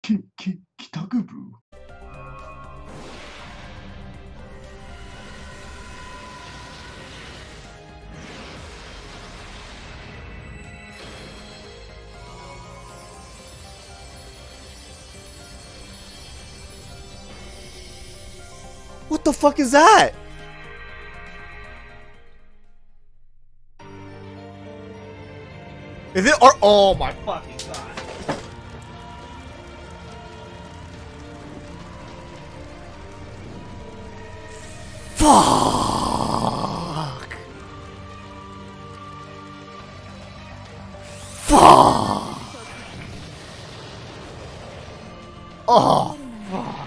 帰宅部。 What the fuck is that? Is it or oh my fucking god. Fuck. Fuck. Oh fuck.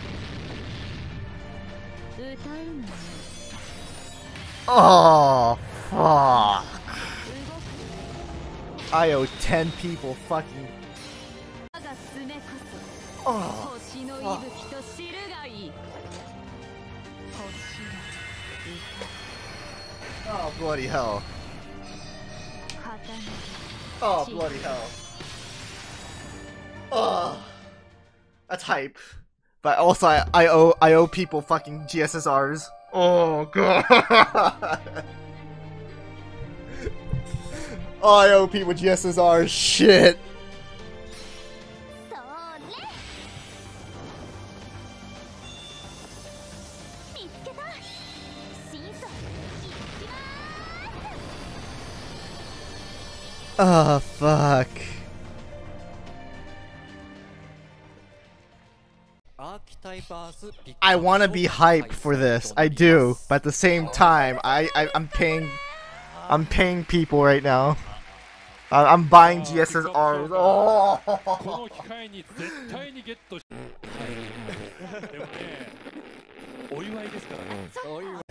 Oh fuck. I owe 10 people fucking. Oh, fuck. Oh bloody hell. Oh bloody hell. Oh, that's hype. But also I owe people fucking GSSRs. Oh god. Oh, I owe people GSSRs. Shit. Oh fuck. I want to be hype for this. I do, but at the same time, I'm paying people right now. I'm buying GSSRs. Oh.